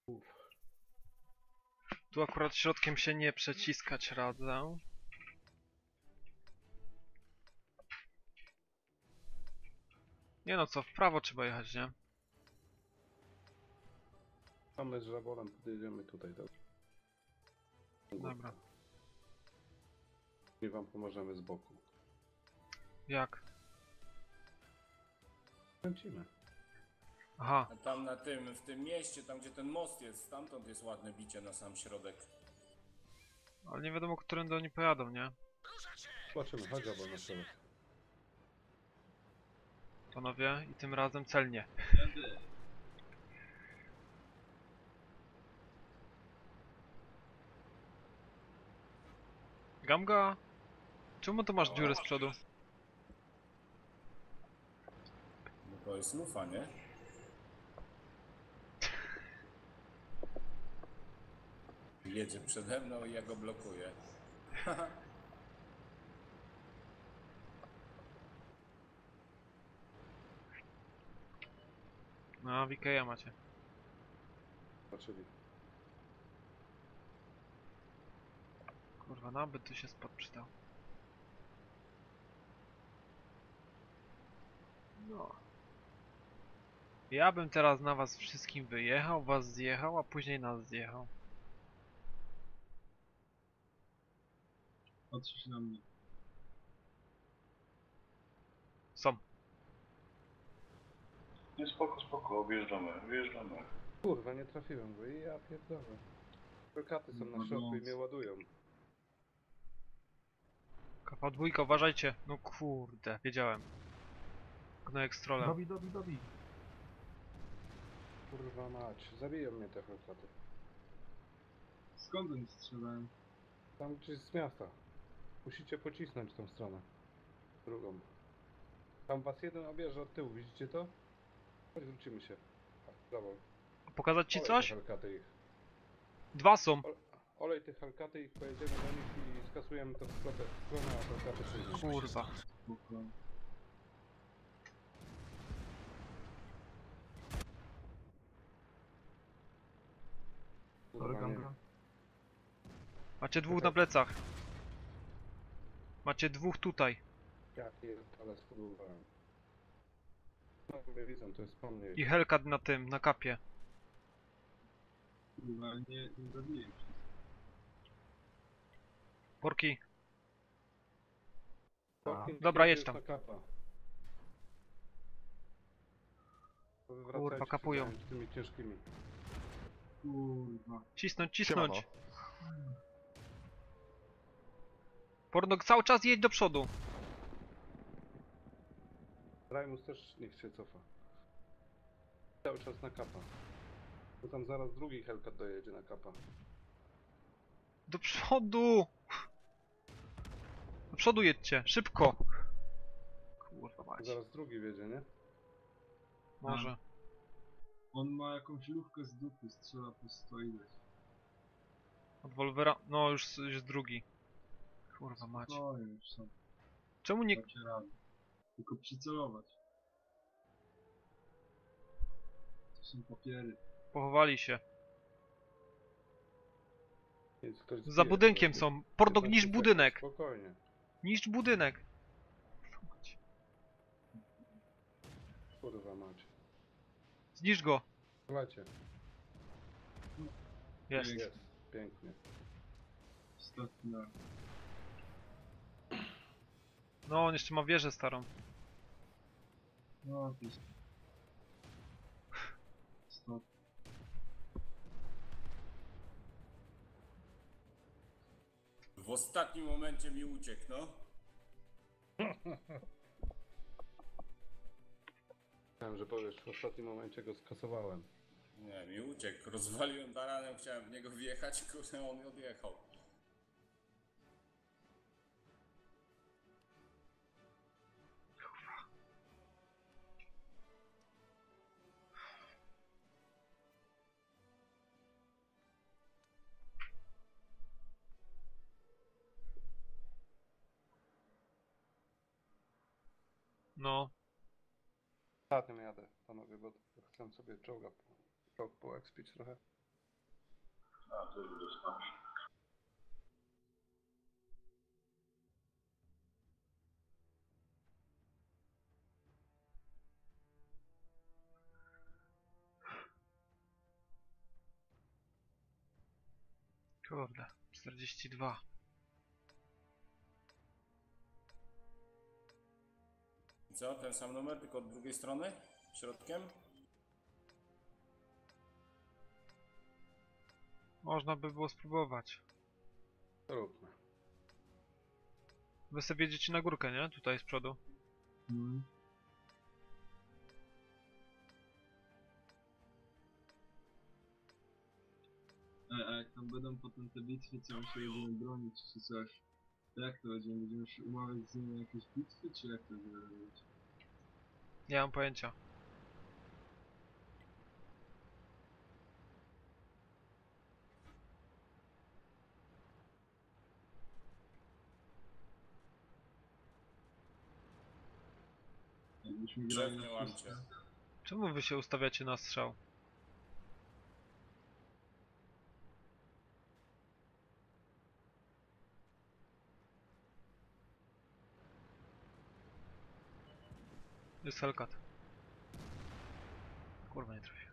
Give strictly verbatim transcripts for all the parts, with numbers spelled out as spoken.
Uf. Tu akurat środkiem się nie przeciskać radzę. Nie no co, w prawo trzeba jechać, nie? A my z żabolem podjedziemy tutaj do... Dobra. I wam pomożemy z boku. Jak? Kręcimy. Aha, A tam na tym, w tym mieście, tam gdzie ten most jest, stamtąd jest ładne bicie na sam środek. ale nie wiadomo, którędy oni pojadą, nie? Zobaczymy, chodź żabol na środek. Panowie, i tym razem celnie. Gamga? Czemu tu masz dziury z przodu? Bo to jest lufa, nie? Jedzie przede mną i ja go blokuję. No, W K ja macie. Zobaczyli. Kurwa, nabyt tu się spod przydał. No. Ja bym teraz na was wszystkim wyjechał, was zjechał, a później nas zjechał. Patrzysz na mnie. Są. Nie, spoko, spoko, objeżdżamy, wyjeżdżamy. Kurwa, nie trafiłem go i ja pierdolę. Katy są na środku i mnie ładują. Kapa dwójka, uważajcie. No kurde, wiedziałem. Gnojek z trolem. Dobi, dobi, dobi. Kurwa mać, zabiją mnie te katy. Skąd oni strzelają? Tam gdzieś z miasta. Musicie pocisnąć tą stronę. Drugą. Tam was jeden obierze od tyłu, widzicie to? Chodź, wrócimy się. A, żabol. Pokazać ci Olej coś? te Hellcaty ich. Dwa są. Olej tych Hellcaty i pojedziemy do nich i skasujemy to w stronę, w stronę a Hellcaty przyjdzie. Kurwa. Spoko. Kurwa, nie. Gamga. Macie dwóch na plecach. Macie dwóch tutaj. Ja ale spróbowałem. No, mnie widzą, to jest po mnie. I Hellcat na tym, na kapie. Kurwa, nie, nie zabiję ich. Porki. Porkin Dobra, jest jedź tam. na kapa. To wy Kurwa, wracajcie kapują. z tymi ciężkimi. Kurwa. Cisnąć, cisnąć. Pornok, cały czas jedź do przodu. Rajmus też niech się cofa. Cały czas na kapa. Bo tam zaraz drugi Hellcat dojedzie na kapa. Do przodu. Do przodu jedźcie, szybko. Kurwa mać. Zaraz drugi wiedzie, nie? Może. On ma jakąś lufkę z dupy, strzela po sto ileś. Od Wolvera. No już, już drugi. Kurwa mać. No już są. Czemu nie... Dacie radę. Tylko przycelować. To są papiery. Pochowali się. Więc ktoś Za zbije, budynkiem to- są. Pornok, piętnaście niszcz sekund, budynek. Spokojnie. Niszcz budynek. Kurwa mać. Zniszcz go. Słuchajcie. Jest. Pięknie. Jest. Pięknie. Ostatni raz. No on jeszcze ma wieżę starą. No to jest... Stop. W ostatnim momencie mi uciekł, no. Chciałem, że powiesz, w ostatnim momencie go skasowałem. Nie, mi uciekł. Rozwaliłem taranem, chciałem w niego wjechać, kurde, on odjechał. No. Ostatnim jadę, panowie, bo chcę sobie czołga, czołg poekspić trochę. A, to już dostałem. Kurde, czterdzieści dwa. Co, ten sam numer, tylko od drugiej strony? Środkiem? Można by było spróbować. To róbmy. Wy sobie jedziecie na górkę, nie? Tutaj z przodu. Mhm. A, a jak tam będą potem te bitwy, co my się będziemy bronić, czy coś, to jak to będziemy? Będziemy się umawiać z nimi na jakieś bitwy, czy jak to będziemy robić? Nie mam pojęcia. Jakbyśmy grali Drzew nie na łamcie. wszystko. Czemu wy się ustawiacie na strzał? Jest Hellcat. Kurwa, nie trafię.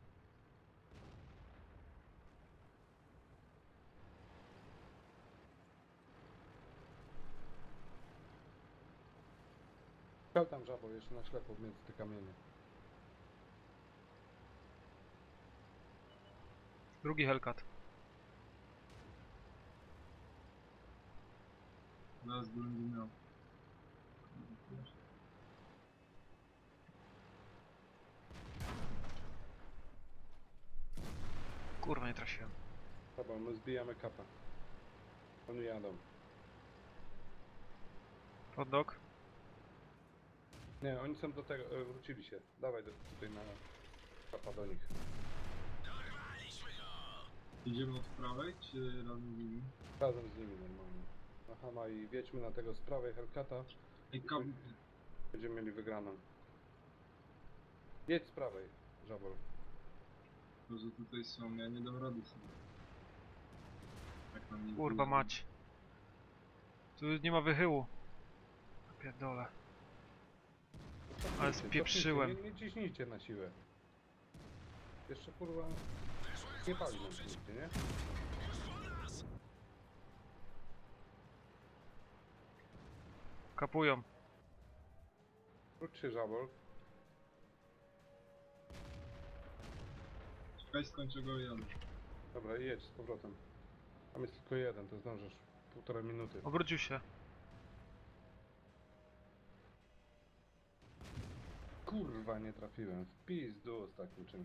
Stał tam żabo jeszcze na ślepo między te kamienie. Drugi Hellcat. Zaraz go będzie miał. Kurwa, nie trafiłem. Dobra, my zbijamy kapa. Oni jadą. Hot dog. Nie, oni są do tego, e, wrócili się. Dawaj do, tutaj na kapa do nich. Idziemy od prawej, czy razem z nimi? Razem z nimi normalnie. Na Hama i wiedźmy na tego z prawej Hellcata. Ej, kab... Będziemy mieli wygraną. Jedź z prawej, żabol. To, że tutaj są, ja nie dam rady sobie. Jak tam nie Kurwa wyjdzie. mać. Tu nie ma wychyłu. Pierdolę. Ale Cofnijcie, spieprzyłem. cofnijcie, Nie, nie ciśnijcie na siłę. Jeszcze kurwa... Nie pali nam się nigdzie, nie? Kapują. Wróć się żabol. Czekaj, skończę go i jadę. Dobra, i jedź z powrotem. Tam jest tylko jeden, to zdążysz. Półtorej minuty. Obrócił się. Kurwa, nie trafiłem. W pizdu z takim czymś.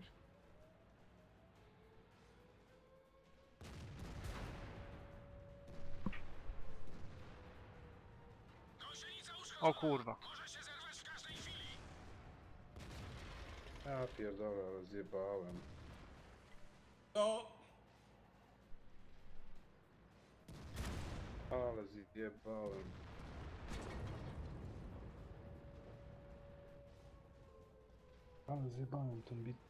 O kurwa. Ja pierdolę, ale zjebałem. No, Ale zjebałem. Ale zjebałem ten bit.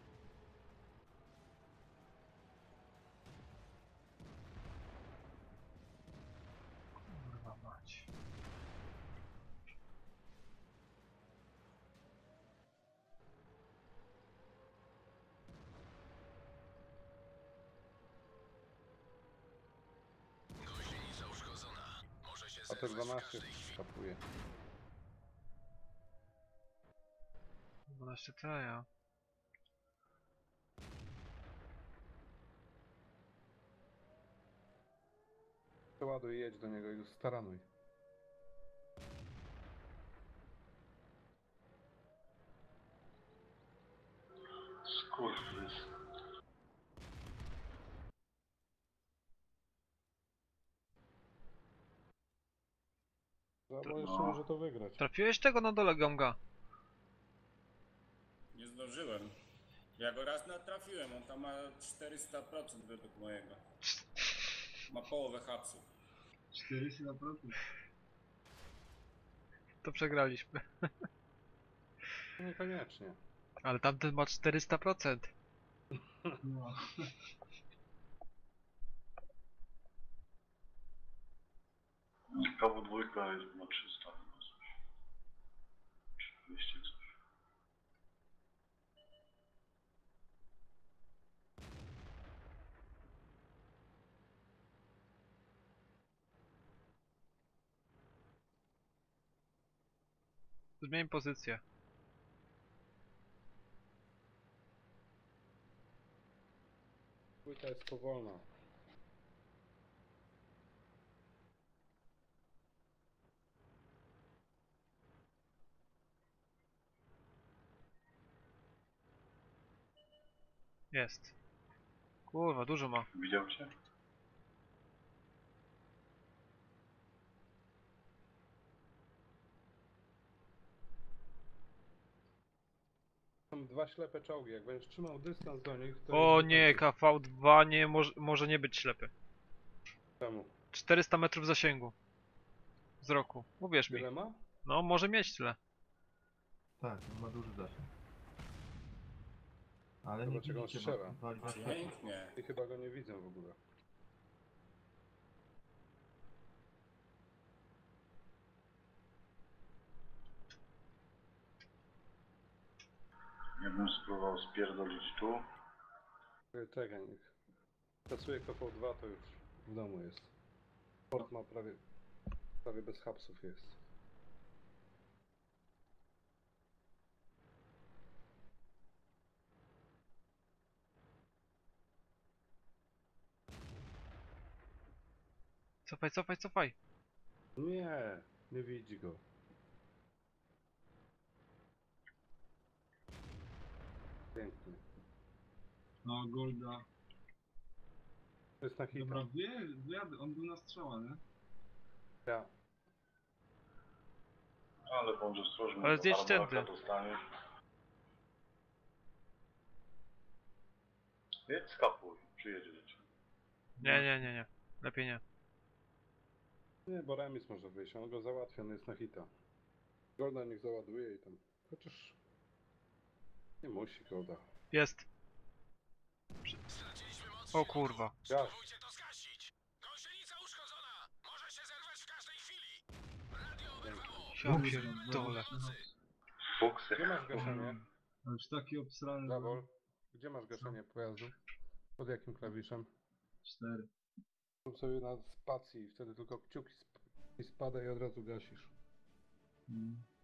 Kurwa mać. A te dwanaście kapuje. dwanaście T, ja. Przeładuj i jedź do niego i staranuj. Skurwys. Bo jeszcze może to wygrać. Trafiłeś tego na dole gonga. nie zdążyłem. Ja go raz natrafiłem, on tam ma czterysta procent według mojego. Ma połowę hapsów. czterysta procent. To przegraliśmy. Niekoniecznie. Ale tamten ma czterysta procent. No. K W dwa jest na trzysta. chyba coś. dwieście coś. Zmień pozycję. Płyta jest powolna. Jest. Kurwa, dużo ma. Widział cię? Są dwa ślepe czołgi, jak będziesz trzymał dystans do nich, to... O ich nie, wykończysz. K V dwa nie może, może nie być ślepy. Czemu? czterysta metrów zasięgu. Wzroku. Uwierz mi. Tyle ma? No, może mieć tyle. Tak, on ma duży zasięg. Ale To nie dlaczego on widzicie, strzela? bo wali na światło. Pięknie. I chyba go nie widzę w ogóle. Ja bym spróbował spierdolić tu. Czekaj, Czekaj, niech. Pracuje K V dwa, to już w domu jest. Port ma prawie... prawie bez hapsów jest. Cofaj, cofaj, cofaj. Nie, nie widzi go. Pięknie. No, Golda. To jest na hita. Dobra, wie, wyjadę, on był na strzała, nie? Ja. Ale bądź ostrożny, Ale bo zjedź armoraka tędy. dostaniesz. Jedź skapuj, przyjedzie do ciebie. Nie, nie, nie, nie. Lepiej nie. Nie, bo remis może wyjść, on go załatwia, on jest na hita. Golda niech załaduje i tam... Chociaż... Nie musi Golda. Jest. Przy- O kurwa. Gaś. Ja pierdolę. Fuksy. Gdzie masz gaszenie? Ale już taki obsrany. Zawol. Gdzie masz gaszenie pojazdu? Pod jakim klawiszem? cztery. Rób sobie na spacji i wtedy tylko kciuki sp i spada i od razu gasisz. Mm.